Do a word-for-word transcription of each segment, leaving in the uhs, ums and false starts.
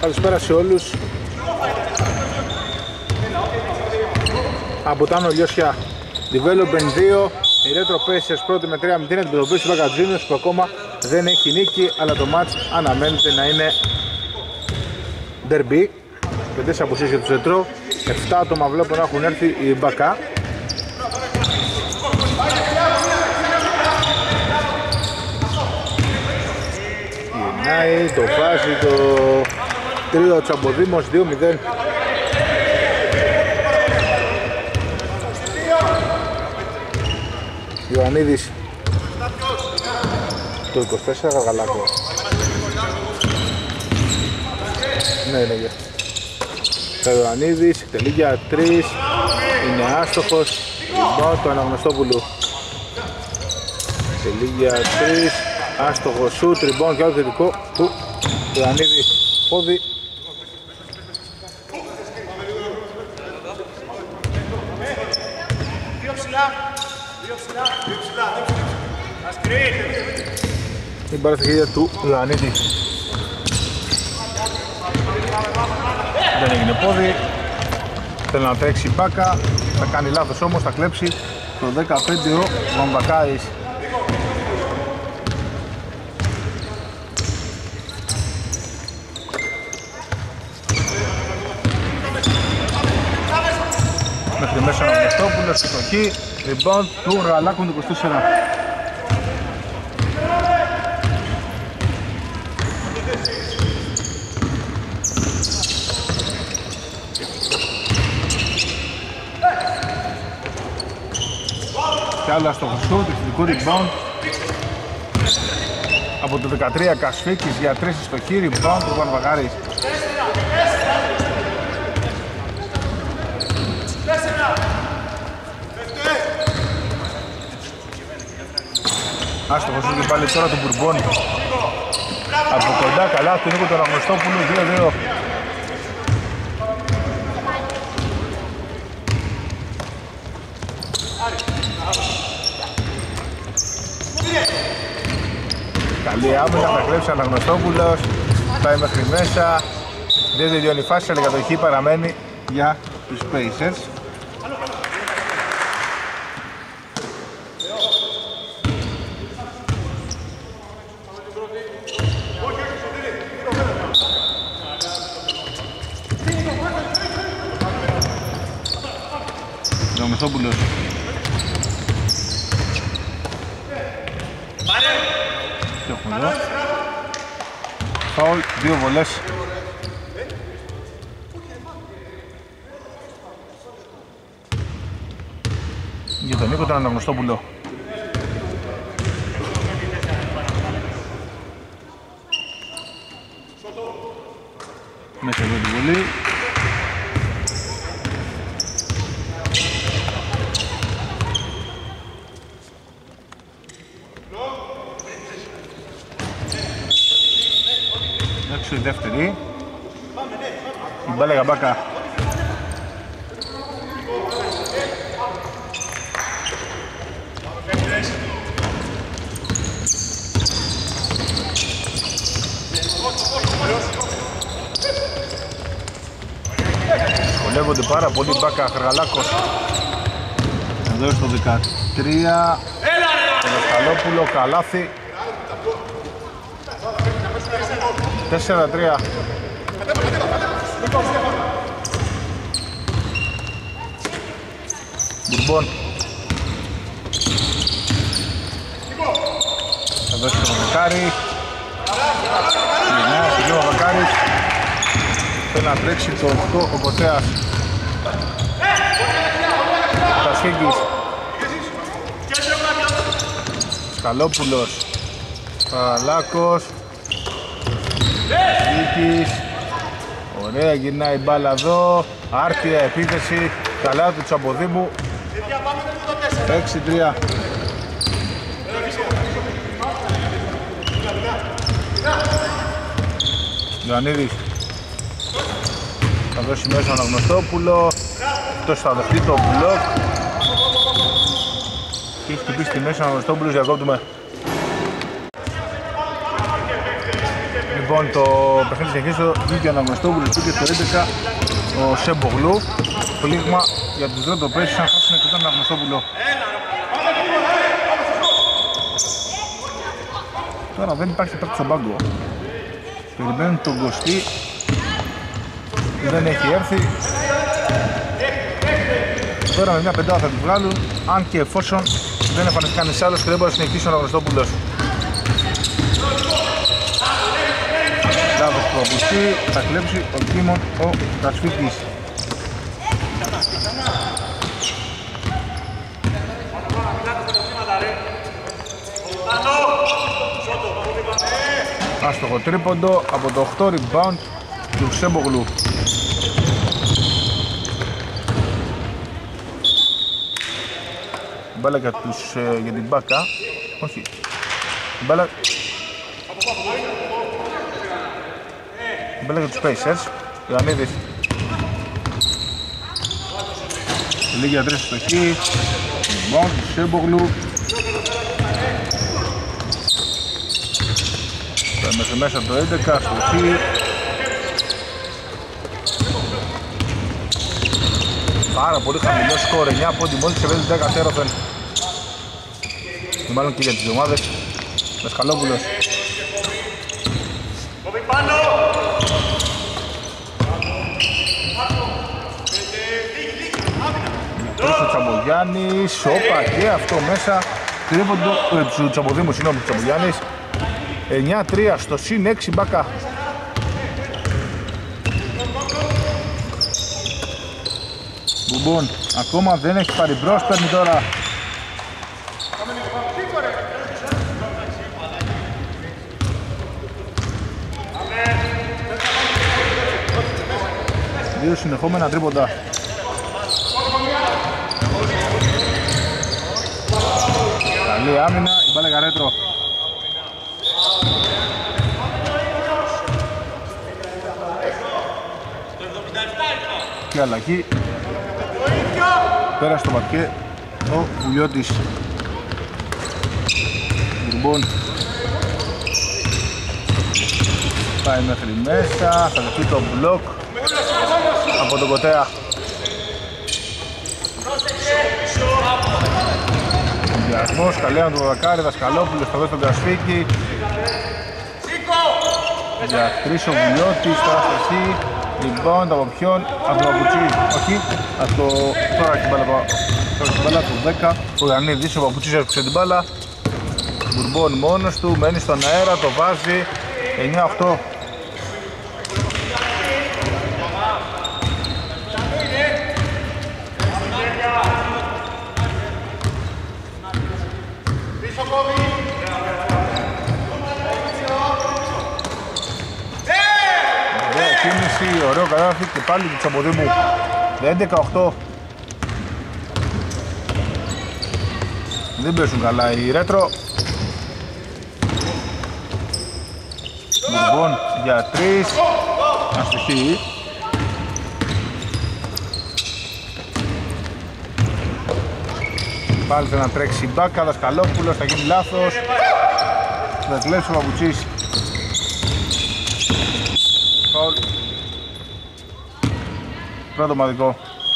Καλησπέρα σε όλους. Από Τάνο Λιώσια Development δύο, η Retro Pacers πρώτη με τρία μηδέν αντιμετωπίζει του Βαγκατζίνους που ακόμα δεν έχει νίκη, αλλά το μάτς αναμένεται να είναι derby. Πεντές αποσύσεις για τους Retro, εφτά άτομα βλέπω να έχουν έρθει οι Μπακά. Γυρνάει, το βάζει το τρίο Τσαμποδήμος δύο μηδέν. Ιωαννίδης το είκοσι τέσσερα, Γαλάκο. Ναι, ναι, yeah. Ιωαννίδης, τελεί για τρεις, είναι άστοχος. Rebound του Αναγνωστόπουλου. Τελεί για τρεις, άστοχος σουτ, rebound και άλλο θετικό του Ιωαννίδη. Πόδι. Η μπάλα στα χέρια του Ιωαννίδη. Δεν έγινε πόδι. Θέλει να τρέξει η Μπάκα. Θα κάνει λάθος όμως, θα κλέψει το δεκαπέντε ο Βαμβακάης. Μέχρι μέσα ο Μεστόπουλος, στοχή, rebound του Ραλάκου του είκοσι τέσσερα. Και άλλα στο χρυσό, τεχνικό rebound από το δεκατρία Κασφίκης για τρεις στοχή, rebound του Βαρβαγάρης. Άστοχος είναι και πάλι τώρα του Μπουρμπών. Από κοντά καλά του Νίκο τον Αγνωστόπουλου, δύο δύο. Καλή άμυνα, θα κλέψει ο Αναγνωστόπουλος. Πάει μέχρι μέσα. Δεν τελειώνει η φάση, αλλά η κατοχή παραμένει για τους Pacers. Μεθόπουλος. Και έχουμε εδώ φάουλ, δύο βολές. Για τον Νίκο τον Αναγνωστόπουλο. Μέσα εδώ τη βολή. Η δεύτερη. Η μπάλα για Μπάκα. Σχολεύονται πάρα πολύ Μπάκα, Χαργαλάκος. Εδώ στο δεκατρία. Το Δασκαλόπουλο, καλάθι. τέσσερα τρία. Μπουρμπών. Θα δώσει το Βακάρι. Γυρνάει στο ο Βακάρης. Θέλει να τρέξει το οκτώ ο Κοτέας. Τασχέγκης. Σκαλόπουλος. Παραλάκος. Βίκης. Ωραία, γυρνάει η μπάλα εδώ. Άρτια επίθεση. Καλά του Τσαμποδήμου. έξι τρία. Ιωαννίδης. Θα δώσει μέσα τον Αναγνωστόπουλο. Αυτός θα δεχτεί το μπλοκ. Και έχει χτυπήσει τη μέση ο Αναγνωστόπουλος, διακόπτουμε. Λοιπόν, το παιχνίδι συνεχίζει, βγήκε ο Αναγνωστόπουλος, μπήκε στο έντεκα ο Σεμπογλού. Πλήγμα για τους Ρέντο Πρέσις, αν χάσουν και τον Αναγνωστόπουλο. Τώρα δεν υπάρχει παίκτης στον πάγκο. Περιμένουν τον Κωστή. Δεν έχει έρθει. Τώρα με μια πεντάδα θα τη βγάλουν, αν και εφόσον δεν εμφανιστεί κανείς άλλος και δεν μπορεί να συνεχίσει ο Αναγνωστόπουλος. Λάθος προπουστή, θα κλέψει ο Κίμων ο Κασφίτης. Άστοχο τρίποντο από το οκτώ rebound του Σεμπογλού. Μπάλα για, τους, ε, για την Μπάκα. Όχι. Μπάλα... Μπάλα για τους Pacers. Ιωαννίδης. Λίγη για τρεις στοχή. Λοιπόν, του Σεμπογλού. Μέσα μέσα το έντεκα, στοχή. Πάρα πολύ χαμηλό σκορ, εννιά πόντι μόλις σε βέλη δέκα τέρωθεν. Και μάλλον και για τις ομάδες. Δασκαλόπουλος. Τρεις ο Τσαμπογιάννης, όπα και αυτό μέσα. Τρίποντο ε, του Τσαμποδήμου, συγγνώμη, του Τσαμπογιάννης. εννιά τρία στο συν έξι Μπάκα. Μπουμπών ακόμα δεν έχει πάρει μπρος, παίρνει τώρα. Δύο συνεχόμενα τρίποντα. Καλή άμυνα, η μπάλα για ρέτρο. Και αλλαγή. Πέρα στο παρκέ ο Βουλιώτης. Μπουρμπών πάει μέχρι μέσα, θα δεχτεί το μπλοκ από τον Κοτέα. Διασμός, καλέα του Δακάρη, Δασκαλόπουλος, θα δώσει τον Κασφίκη. Για τρεις ο Βουλιώτης, τώρα στασί. Λοιπόν, από ποιον, από τον Παπουτσί, όχι, από το, τώρα την μπάλα, τώρα την μπάλα του δέκα, ο Ιωαννίδης, ο Παπουτσής έφτιαξε την μπάλα. Μπουρμπών μόνος του, μένει στον αέρα, το βάζει, εννιά οκτώ. Ωραίο κατάφυ και πάλι του Τσαμποδήμου. έντεκα οκτώ. Δεν παίζουν καλά οι ρέτρο. Μπουρμπών για τρεις. Αστοχή. Πάλι θα να τρέξει η Μπάκα, Δασκαλόπουλος, θα γίνει λάθος. Θα κλέψει ο Παπουτσής. Φαουλ. Πρώτο μαδικό.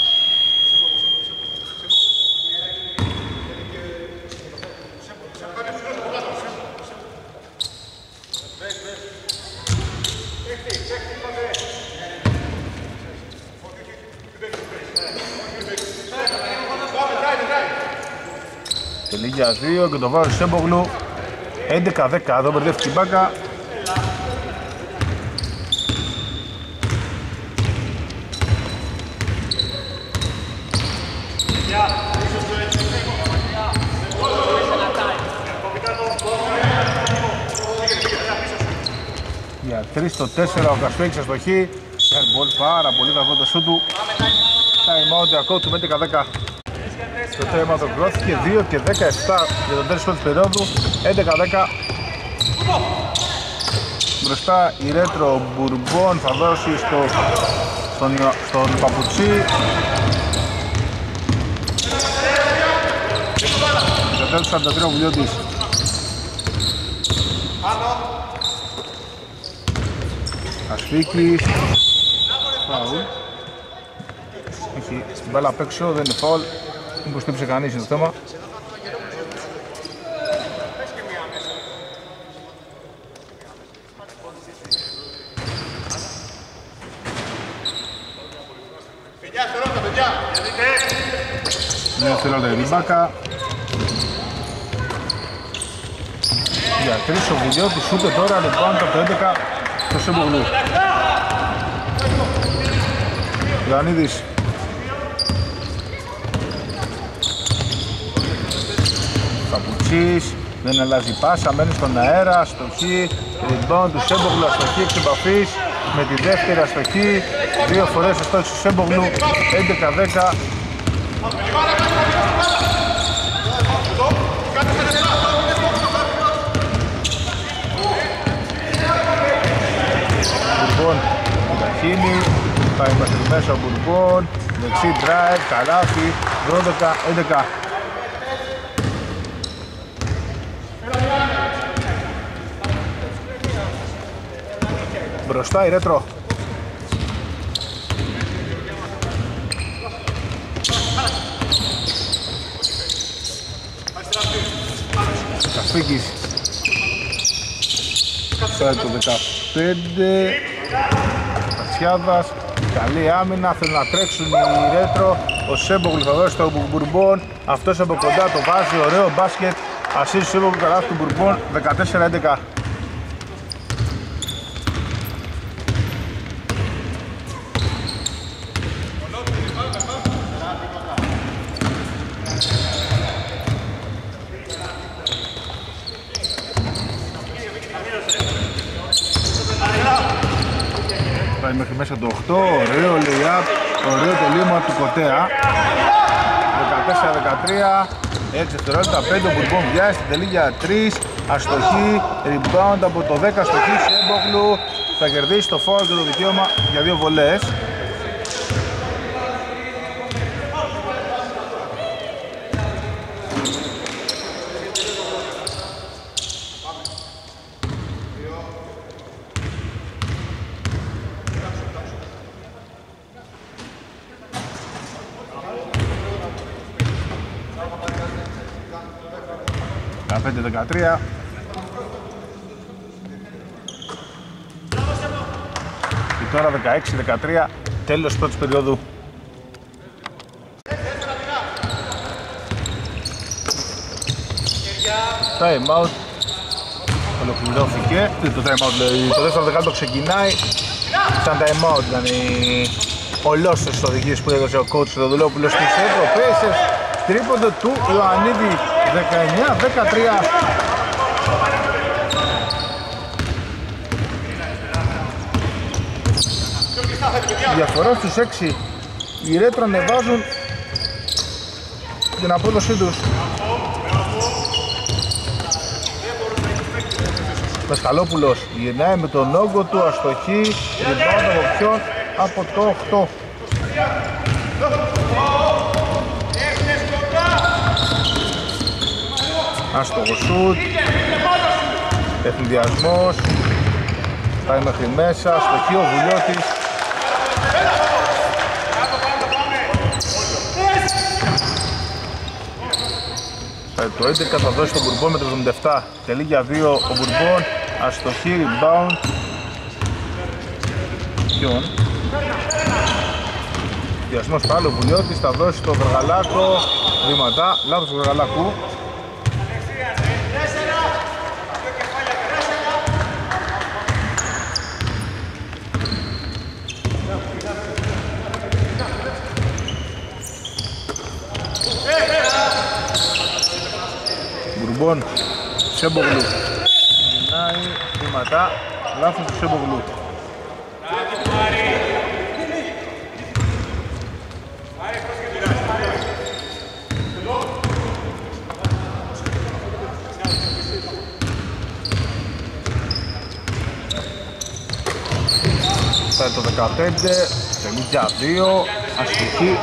Τελεί για δύο και το βάζει Σεμπογλού. έντεκα δέκα, εδώ μπερδεύτηκε η Μπάκα. Για τρεις στο τέσσερα ο Κασφέξης αστοχή. Πάρα πολύ κακό το σου του. Time out διακόπτου του με έντεκα δέκα. Το θέμα το κλώθηκε δύο και δεκαεπτά για τον τέλος της περίοδου. έντεκα δέκα. Μπροστά η Ρέτρο Μπουρμπών θα δώσει στο, στον, στον Παπουτσί. Για τέλος σαράντα τρία ο Βουλιώτης. Ασφίκης. Φάουλ. Έχει την μπάλα απ' έξω, δεν είναι φάουλ. Μήπως τύψε κανείς είναι το θέμα. Μια δευτερόλεπτα για την Μπάκα. Για τρεις ο Βουλιώτης, ούτε τώρα λοιπόν από το έντεκα στο Σέμπογλου. Ιωαννίδης. Παπουτσής, δεν αλλάζει πάσα, μένει στον αέρα, αστοχή. Rebound του Σέμπογλου, αστοχή εξ επαφής με τη δεύτερη αστοχή. Δύο φορές αστόχηση του Σέμπογλου, έντεκα δέκα. Μπουρμπόν, Ταχίνη, πάει μέχρι μέσα ο Μπουρμπόν, δεξί drive, καλάθι, δώδεκα έντεκα. Μπροστά η Ρέτρο. Κασπίκης. Στο δεκαπέντε. Κατσιάδας. Καλή άμυνα. Θέλουν να τρέξουν οι Ρέτρο. Ο Σέμπογλου θα δώσει το Μπουρμπόν. Αυτός από κοντά το βάζει. Ωραίο μπάσκετ. Ασίστ Σέμπογλου καλά του Μπουρμπόν. δεκατέσσερα έντεκα. Πάει μέχρι μέσα το οκτώ, ωραίο lay-up, ωραίο τελείωμα του Κοτέα. δεκατέσσερα δεκατρία, έξι δευτερόλεπτα, πέντε ο Μπουρμπόν βιάζει στην τελή για τρία, αστοχή, rebound από το δέκα, αστοχή, Σέμπογλου, θα κερδίσει το foul και το δικαίωμα για δύο βολές. δεκαπέντε δεκατρία. Και τώρα δεκαέξι δεκατρία, τέλος πρώτης περίοδου. Time out. Ολοκληρώθηκε. Το time out λέει, το δεύτερο δεκάλεπτο ξεκινάει. Σαν time out ήταν οι ολόσες οδηγίες που έδωσε ο coach Θεοδουλόπουλος στις Ευρωπαίες. Τρίποντο του Ιωαννίδη, δεκαεννιά δεκατρία. Διαφορά στους έξι. Οι Ρέτρο ανεβάζουν την απόδοσή τους. Μεσχαλόπουλος γυρνάει με τον όγκο του, αστοχή, rebound από ποιον, από το οκτώ. Άστοχο σουτ, εθνιδιασμός, πάει μέχρι μέσα, αστοχή ο Βουλιώτης. Το έντεκα θα δώσει τον Μπουρμπόν με το εβδομήντα επτά, τελεί για δύο ο Μπουρμπόν, αστοχή, rebound. Ποιον? Διασμός πάλι ο Βουλιώτης, θα δώσει το Γαργαλάκο, βήματα, λάθος του Γαργαλάκου. Μπουρμπόν, Σέμπογλου, γυρνάει, βήματα, λάθος του Σέμπογλου. Πάει το δεκαπέντε, πενήντα δύο, αστοχή.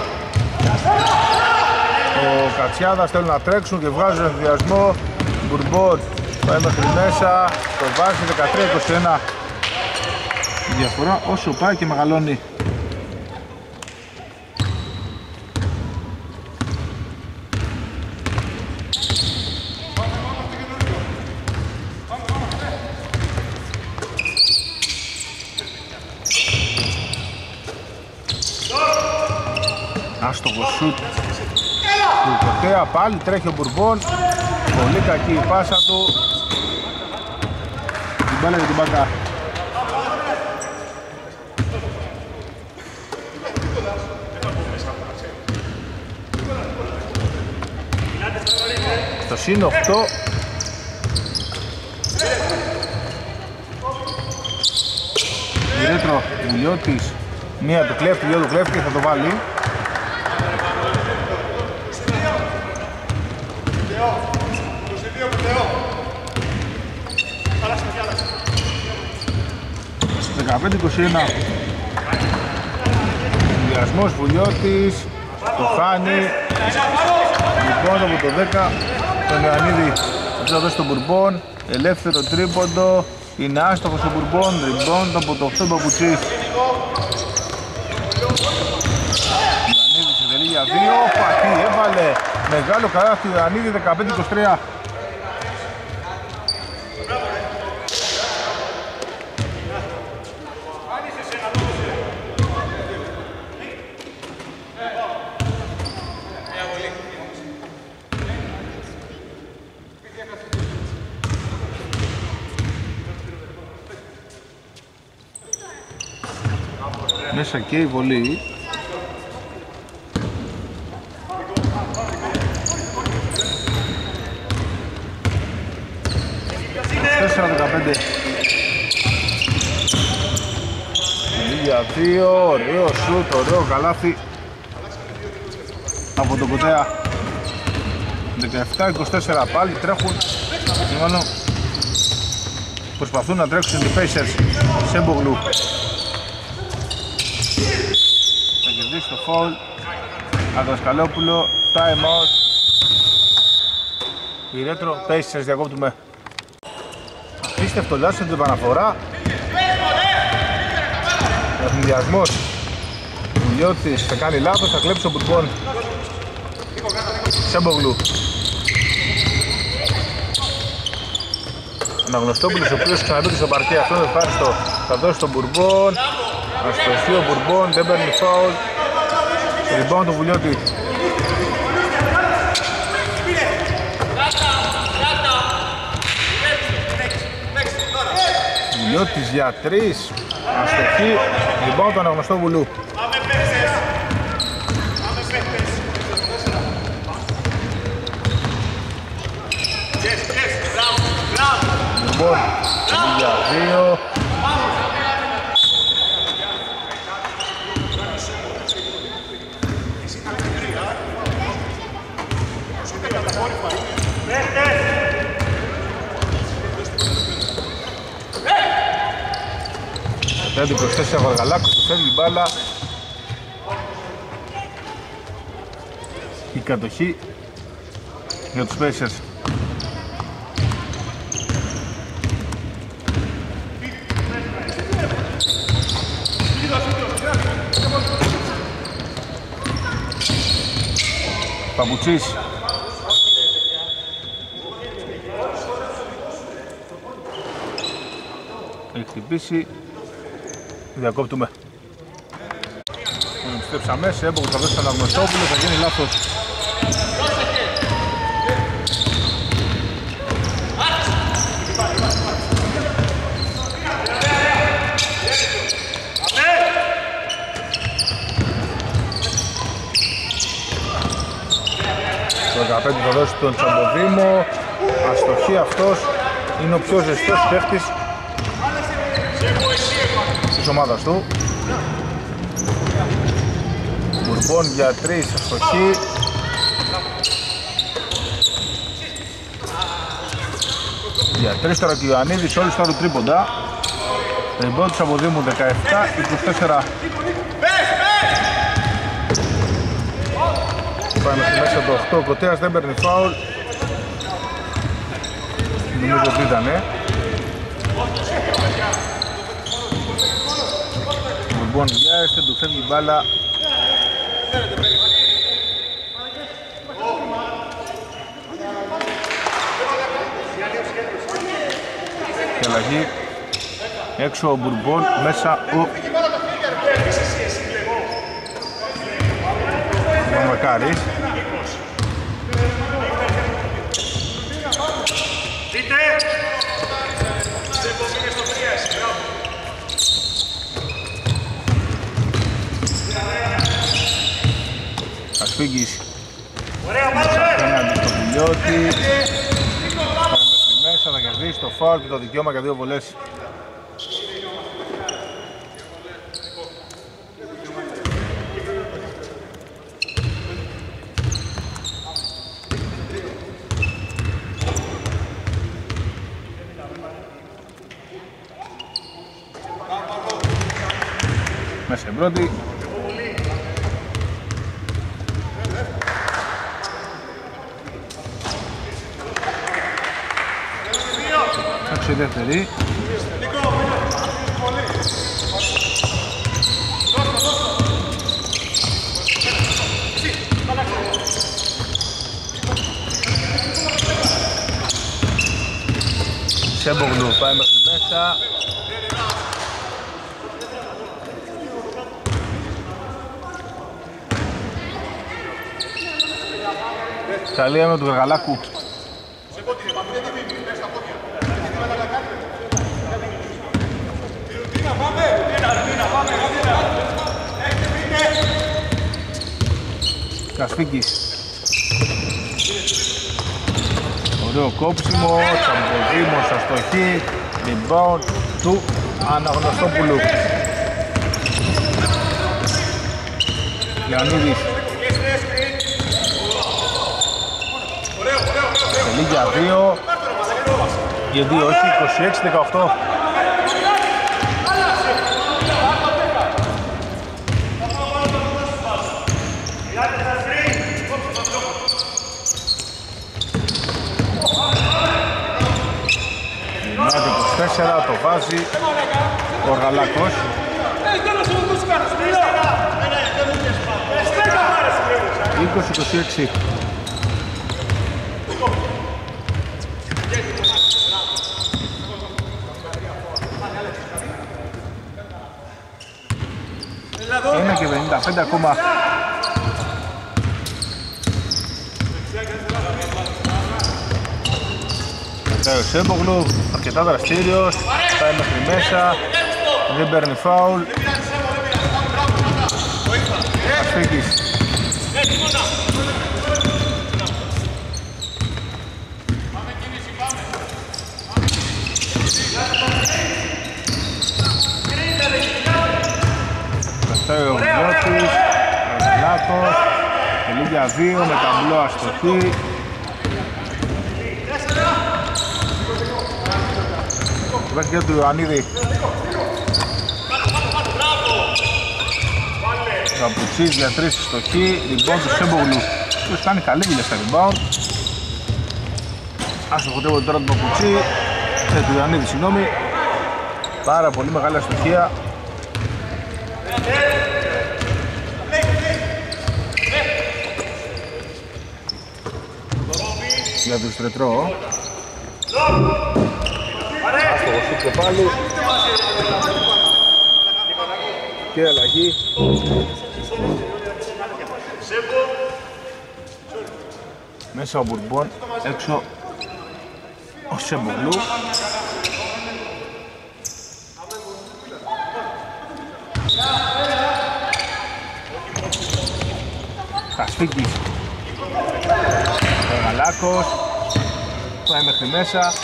Ο Κατσιάδας θέλουν να τρέξουν και βγάζουν ενθουσιασμό. Μπουρμπόν πάει μέχρι μέσα, το βάζει δεκατρία είκοσι ένα. Η διαφορά όσο πάει και μεγαλώνει. Άστοχο σουτ του Κωτέα, πάλι τρέχει ο Μπουρμπόν. Πολύ κακή η πάσα του. Την μπάλα για την Μπακά. Στο συν οκτώ. Η Ρέτρο Βουλιώτης, μία του κλέφτη, δύο του κλέφτη και θα το βάλει. δεκαπέντε είκοσι ένα. Συνδυασμός Βουλιώτης, το χάνει. Λοιπόν από το δέκα τον Ιωαννίδη θα δώσει τον Μπουρμπόν. Ελεύθερο τρίποντο, είναι άστοχος ο Μπουρμπόν. Ριμπόντ από το οκτώ Μπαμπουτσής. Ιωαννίδης σε τελεί για δύο. Πατή έβαλε μεγάλο καλάθι του Ιωαννίδη. Δεκαπέντε είκοσι τρία. Μέσα και η βολή. τέσσερα δεκαπέντε. Για δύο, ωραίο σουτ, ωραίο καλάθι από τον Κωτέα. δεκαεπτά είκοσι τέσσερα πάλι τρέχουν. Μόνο προσπαθούν να τρέξουν οι Pacers. Σέμπογλου θα κερδίσει το φαουλ. Αγρασκαλόπουλο, time out. Η Ρέτρο Pacers διακόπτουμε. Απίστευτο λάθος στην επαναφορά. Ευνηδιασμός. Βουλιώτης θα κάνει λάθος, θα κλέψει τον Μπουρμπόν. Σέμπογλου. Αναγνωστόπουλος ο οποίος ξαναμπήκε στο παρκέ, αυτό είναι ευχάριστο. Θα δώσει τον Μπουρμπόν. Αστοχεί ο Μπουρμπόν, δεν παίρνει φάουλ. Rebound του Βουλιώτη. Βουλιώτης για τρεις. Αστοχεί. Rebound του Αναγνωστόπουλου. Μπουρμπόν για δύο. πέντε προς τέσσερα Βαργαλάκος, του φεύγει η μπάλα. Η κατοχή για τους Pacers. Παπουτσής. Έχει χτυπήσει. Διακόπτουμε. Επιστρέψαμε σε έμπογο, θα δώσει τον Αναγνωστόπουλο, θα γίνει λάθος. Το δεκαπέντε θα δώσει τον Τσαμποδήμο. Αστοχή αυτός. Είναι ο πιο ζεστός παίχτης της ομάδας του. Μπουρμπόν για τρεις, αστοχή. Για τρεις τώρα και ο Ιωαννίδης, όλοι στο άλλο τρίποντα. Ριμπόντ του Σαμποδήμου δεκαεπτά είκοσι τέσσερα. Πάμε στη μέσα το οκτώ, ο Κωτέας δεν παίρνει φάουλ. Νομίζω ότι ήτανε. Μπουρμπόν βιάζεται, του φεύγει η μπάλα. Και αλλαγή. Έξω ο Μπουρμπόν, μέσα ο Μαμακάρης. Ασφίγγης απέναντι στο Πιλιώτη. Πάμε μέχρι μέσα, θα κερδίσει το φάουλ και το δικαίωμα για δύο βολές. Μέσα η πρώτη. Έξω η δεύτερη. Σέμπογλου πάει μέχρι μέσα. Καλία με του Γαλάκου. Κασφίκης. Ωραίο κόψιμο, Τσαμποδήμος αστοχή, rebound του Αναγνωστόπουλου. Λεωνίδης. Τελεί για δύο, για δύο όχι, είκοσι έξι δεκαοκτώ. είκοσι τέσσερα, το βάζει ο Γαλάκος. είκοσι είκοσι έξι. ένα και πενήντα πέντε ακόμα. Πάει ο Σέμπογλου, αρκετά δραστήριος, πάει μέχρι μέσα, δεν παίρνει φάουλ. Ασφίγγης. Πετάει ο Βουλιώτης, ο Γαλάκος, τελεί για δύο με ταμπλό αστοχή. Βάζει του Ιωαννίδη. Καπουτσής για τρεις στοχή, rebound του Σέμπογλου. Ποιος κάνει καλή δουλειά στα rebound. Άστοχο τίποτε τώρα του Παπουτσί, ε, του Ιωαννίδη, συγγνώμη. Πάρα πολύ μεγάλη αστοχία. Για τους Τρετρό. Άστοχο σουτ και πάλι. Και αλλαγή. Μέσα ο Μπουρμπόν, έξω ο Σέμπογλου. Κασφίκης. Ο Γαλάκος. Πάει μέχρι μέσα.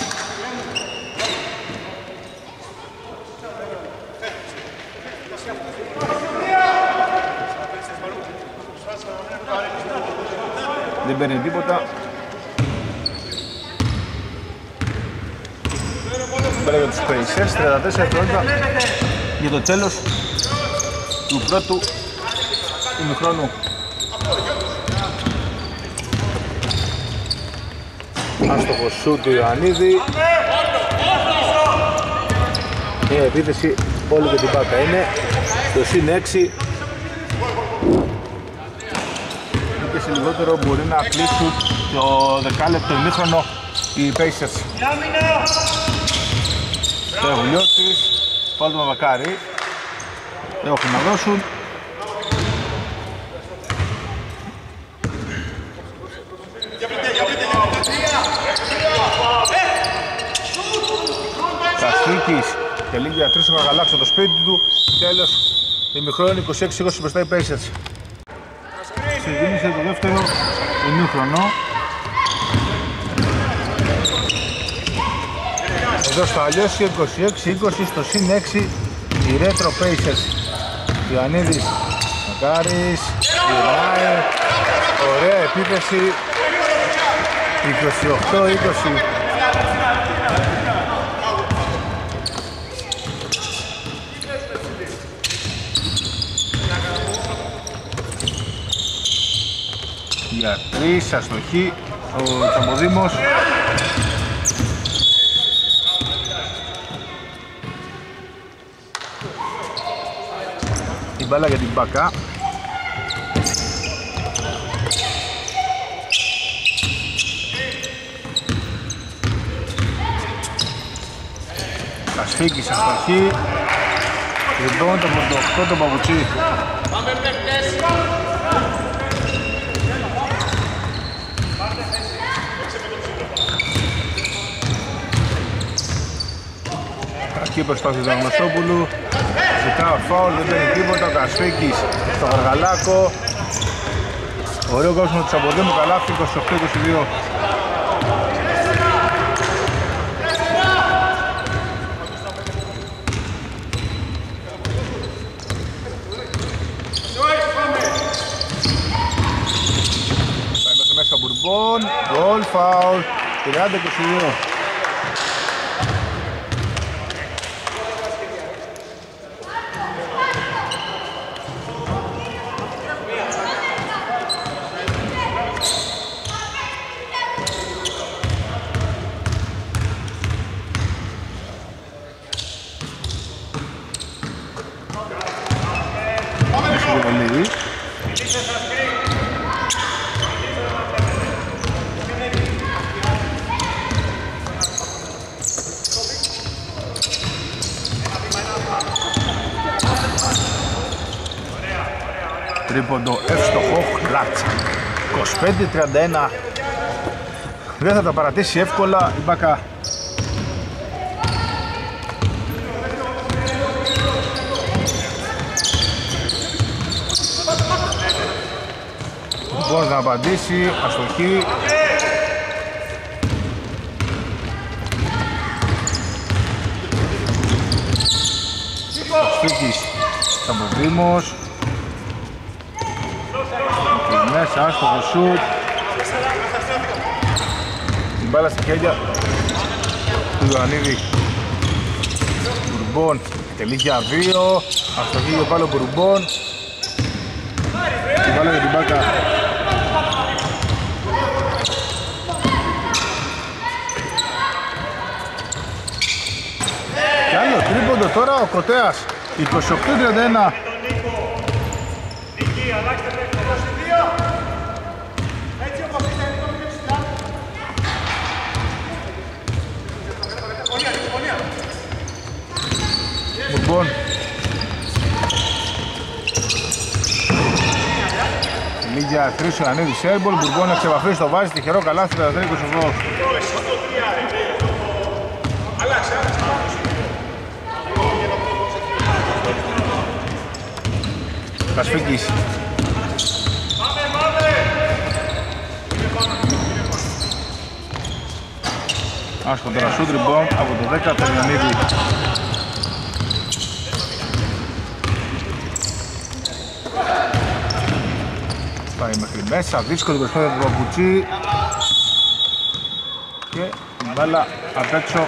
Δεν παίρνει τίποτα. Πέρα για τους Pacers, τριάντα τέσσερα δευτερόλεπτα για το τέλος του πρώτου ημιχρόνου. Άστοχο σουτ του Ιωαννίδη. Η επίθεση όλη και την πάτα είναι. στο συν έξι. Και σε λιγότερο μπορεί να κλείσουν το δεκάλεπτο ημίχρονο οι Pacers. Το Βουλιώτης, πάλι το Μαβακάρι. Έχουν να δώσουν. Καστίκης τελεί για τρεις ο Γαλάξο το σπίτι του. Τέλος, ημιχρόνο είκοσι έξι είκοσι μπροστά οι Pacers. Ξεκίνησε το δεύτερο ημίχρονο. Εδώ στο αλλιώς είκοσι έξι είκοσι στο συν έξι οι Retro Pacers. Ιωαννίδης, Μακάρης, γυρνάει, ωραία επίθεση, είκοσι οκτώ είκοσι. Για τρεις, αστοχή, ο Τσαμποδήμος. Η μπάλα για την Μπακά. Κασφίκης, αστοχή. Λοιπόν, το οκτώ τον Παπουτσί. Κακή προσπάθεια του Αγνωστόπουλου. Ζητάω φάουλ, δεν παίρνει τίποτα. Ο Κασφίκης στο Γαργαλάκο. Ωραίο κόσμο του Τσαμποδέμου, καλάθι είκοσι οκτώ είκοσι δύο. Πάει μέσα μέσα στο Μπουρμπόν. Γκολ, φάουλ, τριάντα είκοσι δύο. Τρίποντο εύστοχο, Χλάτσα. είκοσι πέντε τριάντα ένα. Δεν θα τα παρατήσει εύκολα η Μπακά. Μπορεί να απαντήσει, αστοχή. Στίκης, Τσαμποδήμος. Μέσα, άστοχο σουτ. Την μπάλα στα χέρια του Ιωαννίδη. Μπουρμπόν, τελεί για δύο. Αστοχή για πάλι ο Μπουρμπόν. Την μπάλα για την Μπάκα. Κι άλλο τρίποντο τώρα ο Κοτέας. είκοσι οκτώ τριάντα ένα. Μπουρμπόν. Λίγια τρεις ο Ιωαννίδης Έρμπολ. Μπουρμπόν να ξεβαφρίσει το βάζει. Τυχερό καλάθι τα τρία είκοσι οκτώ. Κασφίκης. Άσχο τώρα σούτ ριμπόν από το δέκα το Ιωαννίδη. Πάει μέχρι μέσα, δύσκολη προσπάθεια του Παπουτσί. Και την μπάλα απ' έξω.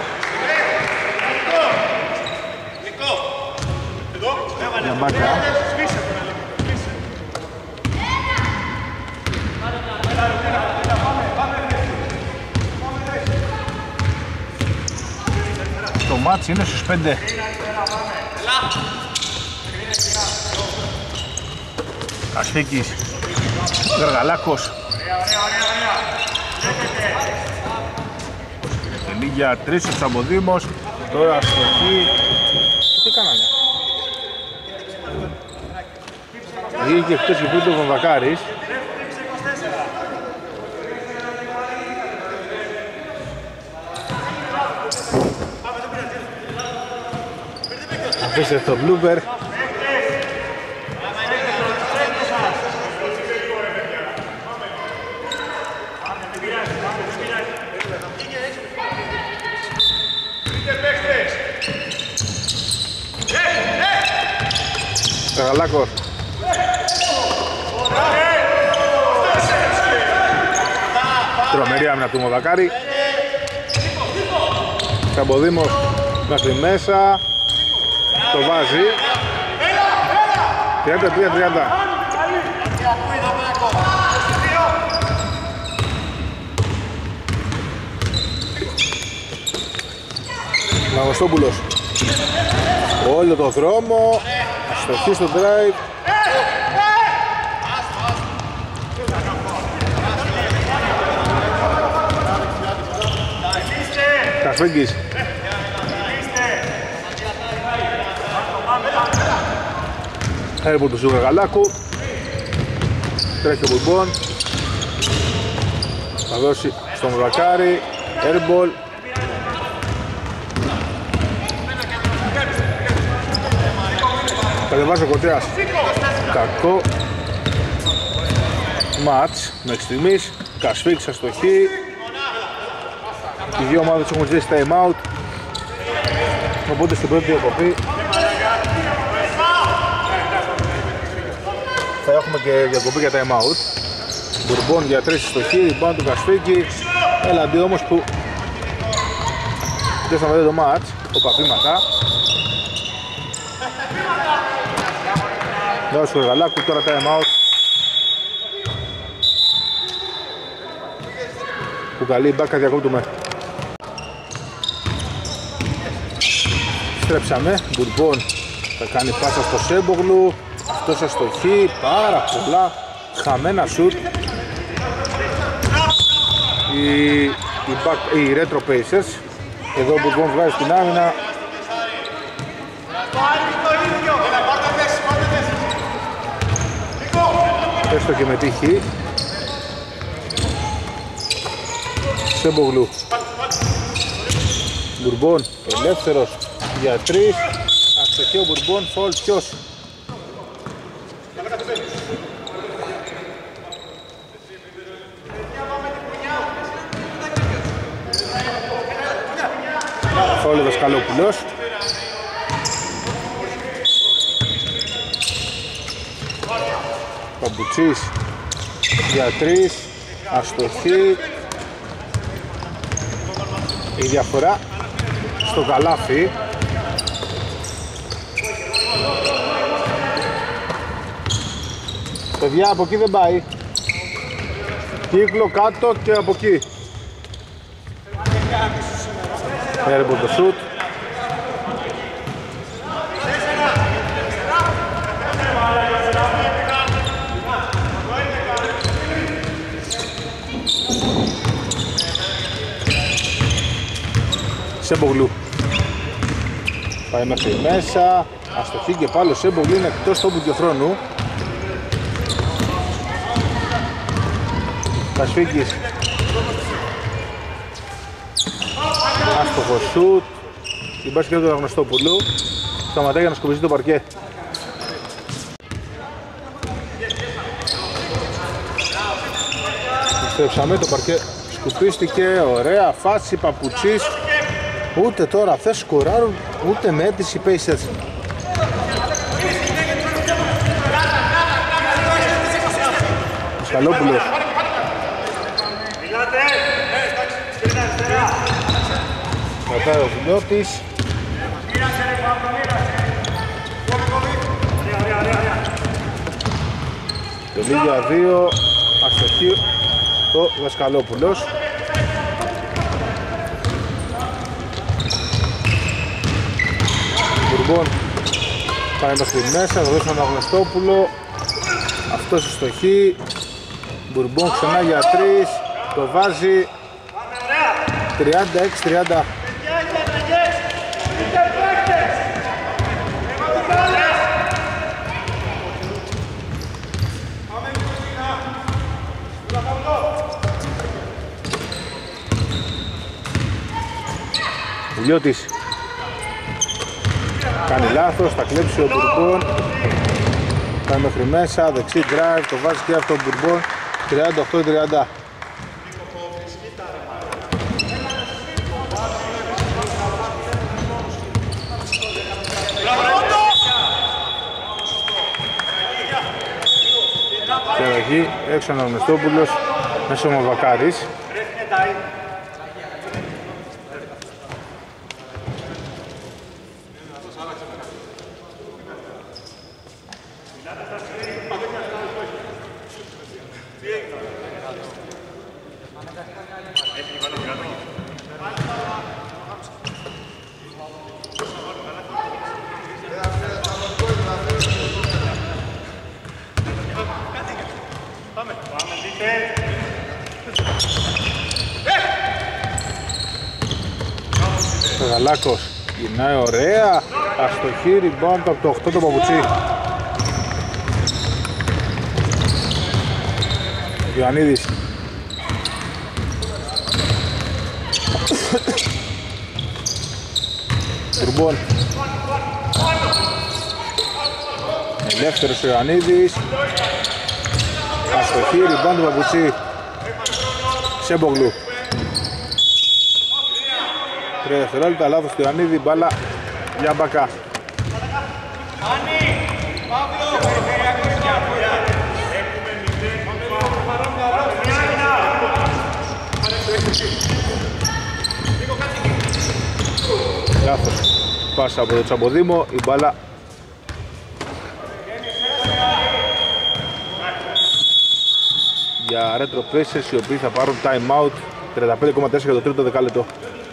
Για Μπάκα. Το μάτς είναι στους πέντε. Κασφίκης, Γαργαλάκος. Τελίγια τρεις ο Τσαμποδήμος, τώρα αστοχή. Τι κάνανε. Βγήκε εκτός και πήρε ο Βαμβακάρης. Αφήστε το blooper. Γαλάκος. Τρομερή άμυνα του Μοδακάρη. Καμποδήμος μέχρι μέσα. Το βάζει. τριάντα τρία τριάντα. Μαγωστόπουλος. Όλο το δρόμο. Αστοχή στο drive. Κασφέγγις. Έρμπο του Σουγαγαλάκου. Τρέχει ο Μπουρμπόν. Θα δώσει στον Βακάρη. Airball. Κατεβάζει ο Κοτρέας. Κακό μάτς μέχρι στιγμής. Κασφίξ αστοχή. Οι δύο ομάδες έχουν ζήσει time out. Οπότε στην πρώτη διακοπή θα έχουμε και διακοπή για time out. Μπουρμπόν για τρεις αστοχή. Rebound του Κασφίκη. Έλαντι όμως που δεν σταματάει το μάτς. Ο Παπήματα. Δώσε ο Γαλάκου, τώρα time out. Που καλή μπάκα διακόπτουμε. Στρέψαμε, Μπουρμπόν θα κάνει πάσα στο Σέμπογλου. Αυτός αστοχή, πάρα πολλά χαμένα σουτ. Οι, οι, back, οι Retro Pacers. Εδώ ο Μπουρμπόν βγάζει την άμυνα. Έστω και με τύχη. Σέμπογλου. Μπουρμπόν ελεύθερος για τρεις. Αστοχή ο Μπουρμπόν, φολ ποιος. Φολ ο Δασκαλόπουλος. Παμπουτσής για τρεις, αστοχή. Η διαφορά στο καλάθι. Παιδιά, από εκεί δεν πάει. Κύκλο κάτω και από εκεί. Έρμπο το σουτ. Σέμπογλου. Πάει μέχρι μέσα. Αστοχή και πάλι ο Σέμπογλου είναι εκτός τόπου και χρόνου. Κασφίκης. Άστοχο σουτ. Την πάση και του Αγνωστόπουλου. Σταματάει για να σκουπιστεί το παρκέ. Επιστρέψαμε, το παρκέ σκουπίστηκε. Ωραία φάση, Παπουτσής. Ούτε τώρα αυτές σκοράρουν, ούτε με αίτηση Pacers. Σκαλόπουλος. Κρατάει ο Βουλιώτης. Τελίγια δύο. Αστοχή το Δασκαλόπουλος. Μπουρμπόν Πάει μέχρι μέσα, θα δώσουμε τον Αγνωστόπουλο. Αυτός ευστοχεί. Μπουρμπόν ξανά για τρεις. Το βάζει. τριάντα έξι τριάντα. Βουλιώτης κάνει λάθος, θα κλέψει ο Μπουρμπόν. Πάει μέχρι μέσα, δεξί drive, το βάζει και αυτό ο Μπουρμπόν. τριάντα οκτώ τριάντα. Ξεραγή, έξω ο Αγνωστόπουλος, μέσα ο Μαβακάρης. Γαλάκος γυρνάει ωραία, αστοχή, rebound από το οκτώ το Παπουτσί. Ιωαννίδης. Μπουρμπόν. Ελεύθερος ο Ιωαννίδης. Αστοχή, rebound του Παπουτσί. Σέμπογλου. Τρία δευτερόλεπτα, λάθος του Ιωαννίδη, μπάλα για Μπακά. Λάθος πάσα από το Τσαμποδήμο, η μπάλα για Retro Pacers, οι οποίοι θα πάρουν time out. Τριάντα πέντε κόμμα τέσσερα για το τρίτο δεκάλεπτο.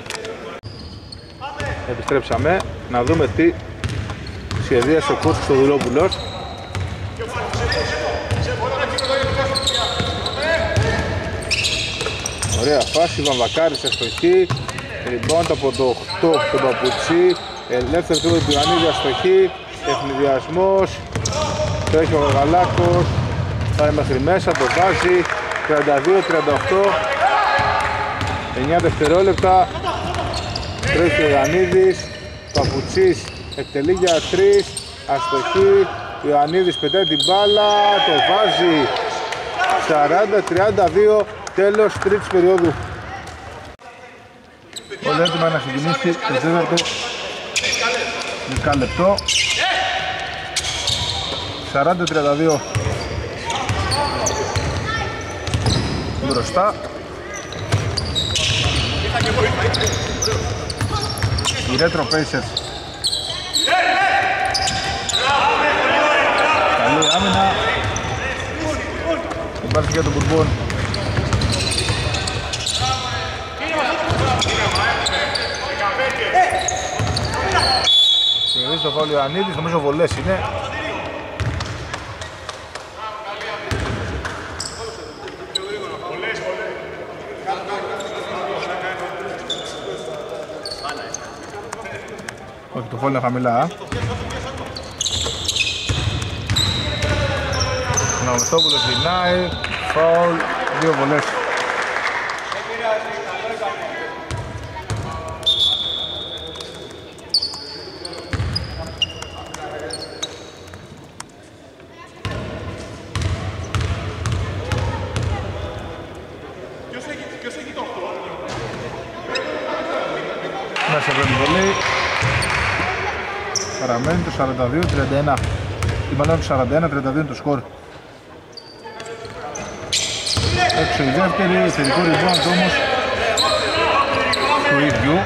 Επιστρέψαμε να δούμε τι σχεδίασε ο Κώστας Στοδουλόπουλος. Ωραία φάση, Βαμβακάρης αστοχή. Rebound από το οκτώ τον Παπουτσί. Ελεύθερη τρίποντο του Ιωαννίδη, αστοχή. Ευνηδιασμός. Το έχει ο Γαλάκος. Πάει μέχρι μέσα, το βάζει. τριάντα δύο τριάντα οκτώ. εννιά δευτερόλεπτα. Τρέχει ο Ιωαννίδης. Παπουτσής εκτελεί για τρεις. Αστοχή. Ιωαννίδης πετάει την μπάλα. Το βάζει. σαράντα τριάντα δύο. Τέλος τρίτης περίοδου. Όλο έτοιμα να ξεκινήσει το τέταρτο δεκάλεπτο. σαράντα τριάντα δύο μπροστά. Οι Retro Pacers. Καλή άμυνα. Υπάρχει για τον Μπουρμπόν. Συγγνώμη το φάουλ Ιωαννίδης, νομίζω βολές είναι. Όχι, το φάουλ είναι χαμηλά. Ο Αγνωστόπουλος γυρνάει, φάουλ, δύο βολές. Μέσα από την βολή. Παραμένει το σαράντα δύο τριάντα ένα. Ή μάλλον το σαράντα ένα τριάντα δύο είναι το σκορ. Έξω η δεύτερη, θετικό rebound όμως του ίδιου.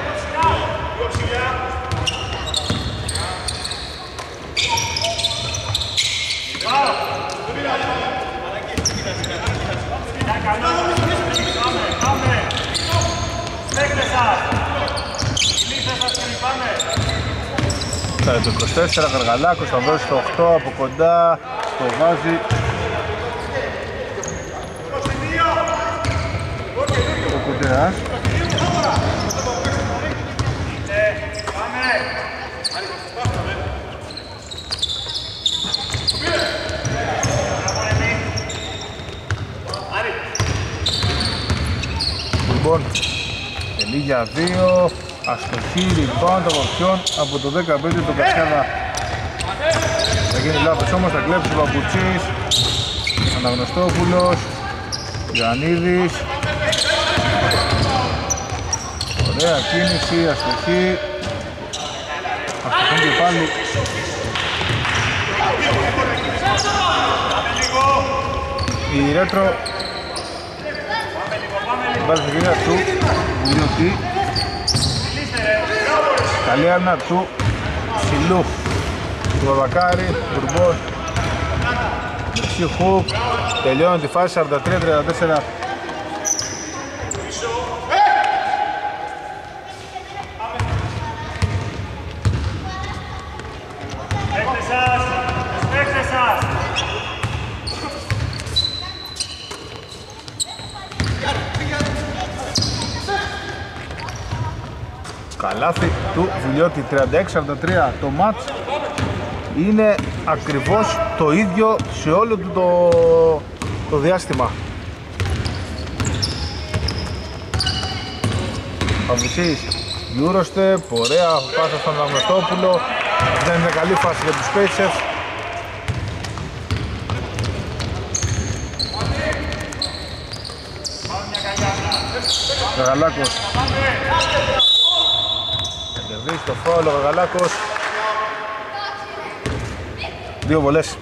Στα το είκοσι τέσσερα, Γαργαλάκος θα δώσει το οκτώ από κοντά, το βάζει. Ο Κουτέρας. Λοιπόν, τελεί για δύο, αστοχή, rebound από ποιον, από το δεκαπέντε το Κασιάδα. Θα γίνει λάθος όμως, θα κλέψει ο Παπουτσής, Αναγνωστόπουλος, Ιωαννίδης. Ωραία κίνηση, αστοχή. Αστοχή και πάλι. Η Ρέτρο βάζει την κυρία του Λιωτή. Καλή άμυνα του Σιλού, του Βαβακάρη, Μπουρμπός. Δεξί χουκ, τελειώνει τη φάση σαράντα τρία τριάντα τέσσερα. Καλάθι του Βουλιώτη, τριάντα έξι σαράντα τρία. Το μάτς είναι ακριβώς το ίδιο σε όλο του το, το διάστημα. Παυτσής, Eurostep, ωραία πάσα στον Αναγνωστόπουλο. Δεν είναι καλή φάση για τους Pacers. Γαγαλάκος εντερβεί στο φάουλ, ο Γαγαλάκος. Δύο βολές.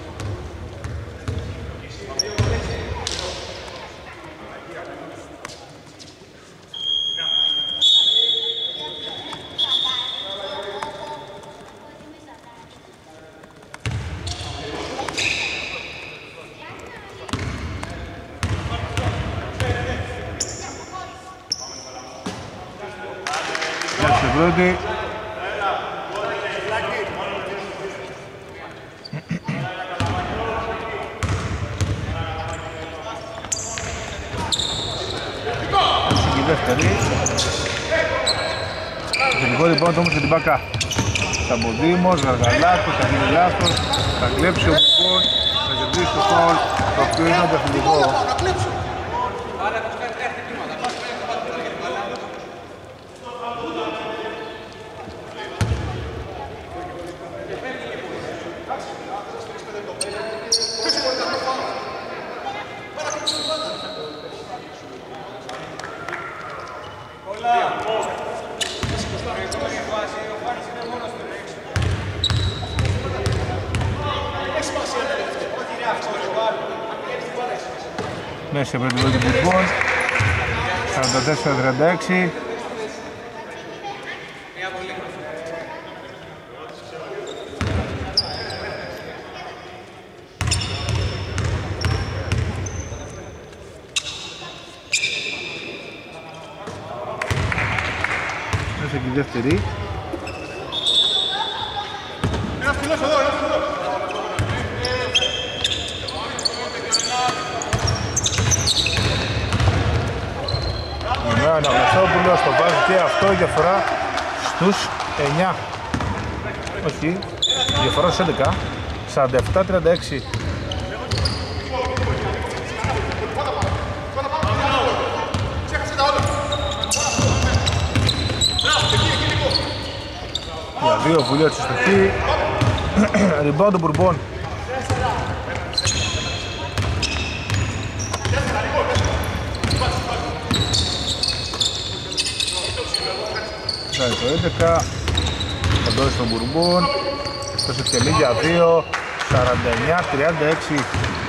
Πρώτη. Και η δεύτερη. Θετικό λοιπόν όμως για την Μπακά. Σαμποδήμος, Γαργαλάκος, θα γίνει λάθος, θα κλέψει ο Μπουκόν, θα κερδίσει το φάουλ, το οποίο είναι ανταθλητικό. Μέσα από την πρώτη Μπουρμπόν, σαράντα τέσσερα τριάντα έξι. Μέσα και η δεύτερη. Ένας φιλός εδώ, ένας φιλός. Ο Αναγνωστόπουλος το βάζει και αυτό, η διαφορά στους εννιά. Όχι, η διαφορά στους έντεκα. σαράντα επτά τριάντα έξι. Για δύο Βουλιώτης στο χ. Rebound του Μπουρμπόν. Το έντεκα, θα δώσει τον Μπουρμπόν, στο Σεπτελή για δύο, σαράντα εννιά τριάντα έξι.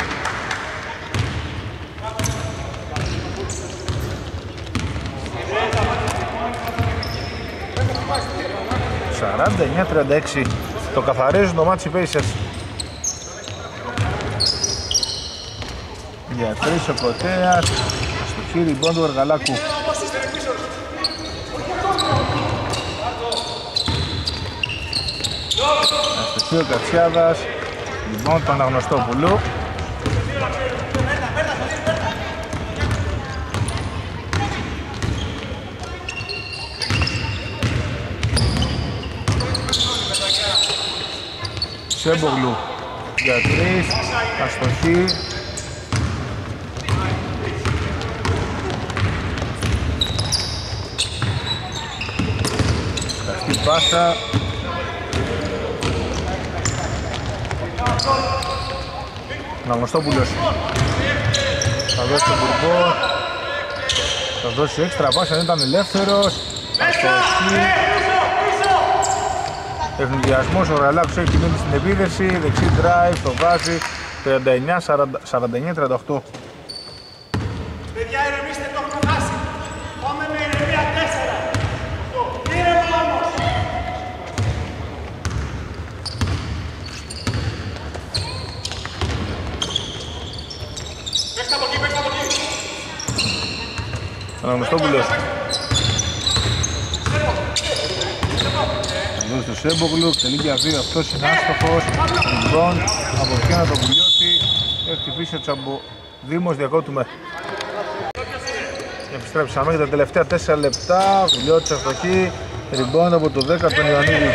σαράντα εννιά τριάντα έξι, το καθαρίζουν το μάτσι Pacers. Για τρεις ο Κοτέας, στο χείρι rebound του Αργαλάκου. Αστοχή ο Κατσιάδας. Λοιπόν, τον Αναγνωστόπουλου. Σέμπογλου για τρεις, αστοχή. Καστή πάσα. Αναγνωστόπουλος θα δώσει τον Μπουρμπό, θα δώσει έξτρα πάσα, δεν ήταν ελεύθερος. Αστοχή. Ευνηδιασμός, ο Ραλάκος έχει μείνει στην επίδεση, δεξί drive, το βάζει τριάντα εννιά σαράντα εννιά τριάντα οκτώ. Παιδιά, ηρεμήστε, το έχουμε χάσει. Πάμε με ηρεμία τέσσερα. Ήρεμα όμως. Παίξτε από εκεί, παίξτε από εκεί. Αναγνωστόπουλος. Εδώ στο Σέμπογλου, εξελίγει για δύο, αυτός είναι άστοχος. Λοιπόν, από εκεί να το βουλιώσει. Έχει χτυπήσει ο Τσαμποδήμος, διακόπτουμε. Επιστρέψαμε για τα τελευταία τέσσερα λεπτά. Βουλιώτης αστοχή. Ριμπάουντ από το δέκα τον Ιωαννίδη.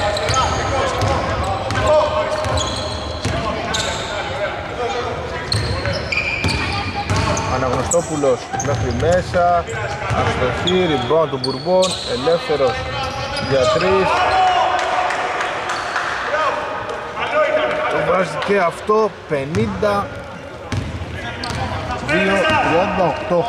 Αναγνωστόπουλος μέχρι μέσα. Αστοχή, ριμπάουντ του Μπουρμπόν. Ελεύθερος για τρεις. Το βάζει και αυτό. Πενήντα δύο τριάντα οκτώ.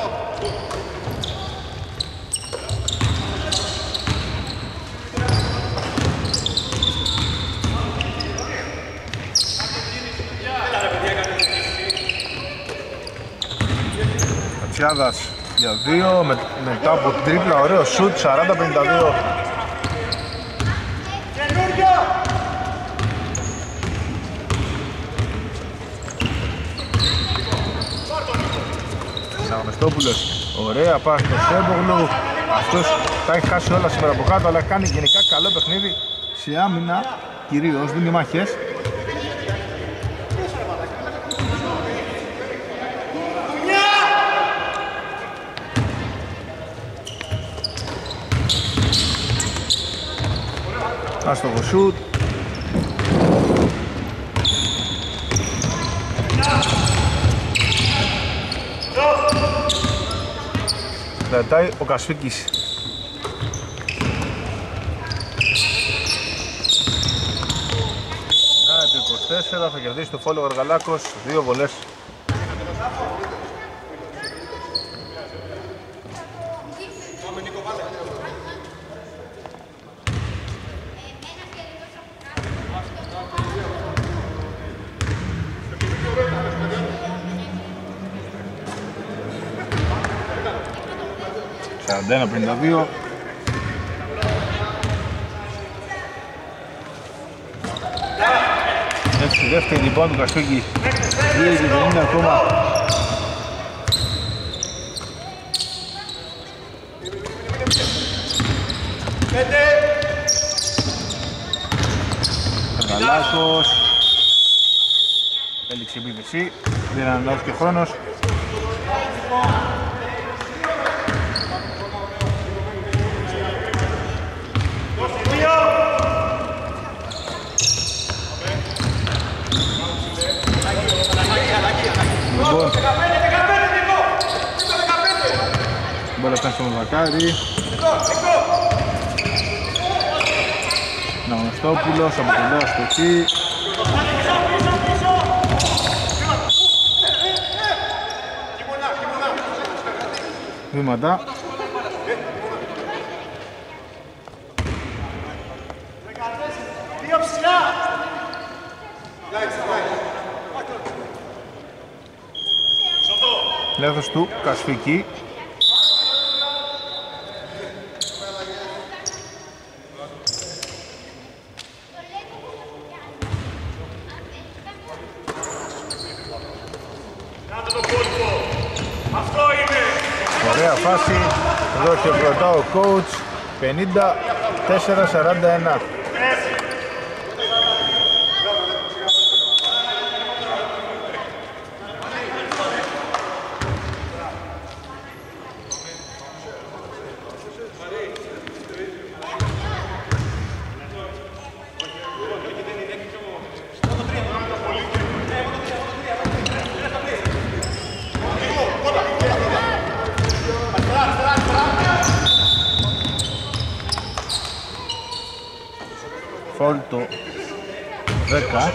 Κατσιάδας για δύο, με, μετά από τρίπλα, ωραίο σουτ, σαράντα πενήντα δύο. Αναγνωστόπουλος, ωραία πάση στο Σέμπογλου. Αυτός τα έχει χάσει όλα σήμερα από κάτω, αλλά κάνει γενικά καλό παιχνίδι σε άμυνα, κυρίως δίνει μάχες. Άστοχο σουτ. Κρατάει ο Κασφίκης. Να, το είκοσι τέσσερα θα κερδίσει το φόλο ο Γαργαλάκος, δύο βολές. σαράντα ένα πενήντα δύο. Έτσι τη δεύτερη λοιπόν του Καστούκη. δύο και πενήντα ακόμα. Καργαλάκος. Έληξε η επίθεση. Δεν αναλάβει και χρόνος. Λοιπόν, μπάλα φτάνει στον Βακάρη. Αναγνωστόπουλος, από κοντά στο εκεί. Βήματα. Λάθος του Κασφίκη. Ωραία φάση. Εδώ και κρατά ο coach. πενήντα τέσσερα σαράντα ένα. Φαουλ το δέκα.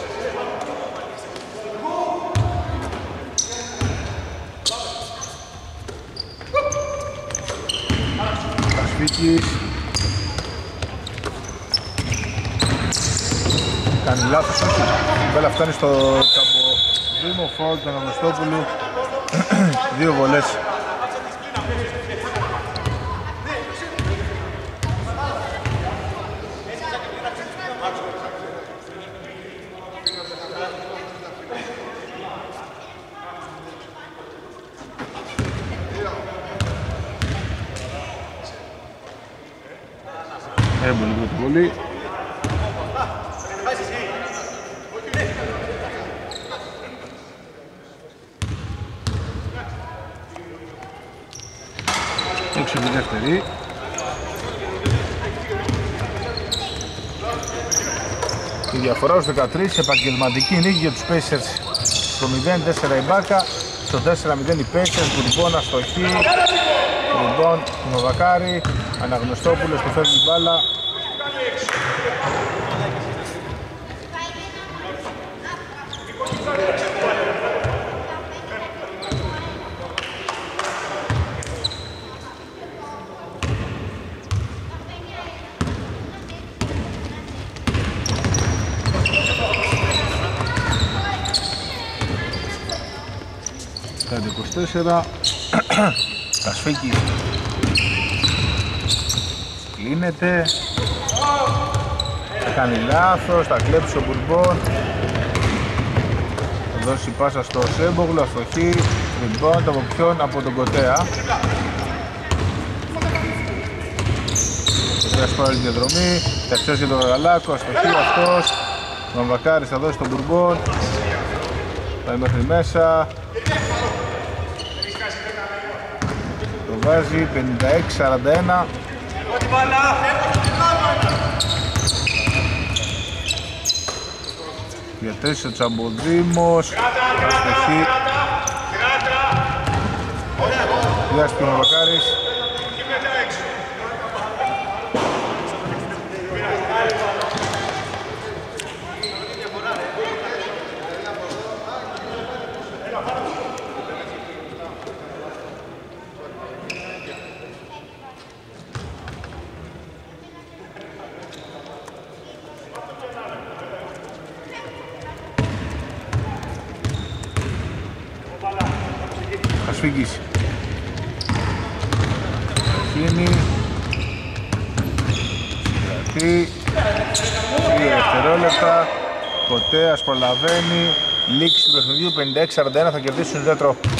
Κασφίκης κάνει λάθος, όχι. Η μπάλα φτάνει στο Τσαμποδήμο. Φαουλ του Αναγνωστόπουλου. Δύο βολές. Έμπολη πρώτη βολή. Έξω τη δεύτερη. Η διαφορά ως δεκατρία, επαγγελματική νίκη για τους Pacers. Στο μηδέν τέσσερα η Μπάκα, στο τέσσερα μηδέν οι Pacers. Μπουρμπόν αστοχή. Μπουρμπόν, Νοβακάρη, Αναγνωστόπουλος που φεύγει η μπάλα. πέντε είκοσι τέσσερα. Κασφίκης κλείνεται, θα κάνει λάθος, θα κλέψει ο Μπουρμπόν, θα δώσει πάσα στο Σέμπογλου, αστοχή, Μπουρμπόν, από ποιον, από τον Κοτέα. Κοτέας πάρει τη διαδρομή, θα αξιώσει για τον Γαλάκο, αστοχή αυτός, ο Μαμβακάρης θα δώσει τον Μπουρμπόν, πάει μέχρι μέσα. Το βάζει πενήντα έξι σαράντα ένα. Για τρεις ο Τσαμποδήμος. Αστοχή. Διάστηκε ο Μαβακάρης. Κασφίκης Χίνη Συγκρατεί δύο δευτερόλεπτα. Κοτέας προλαβαίνει. Λήξη του παιχνιδιού πενήντα έξι σαράντα ένα, θα κερδίσουν τέτρο.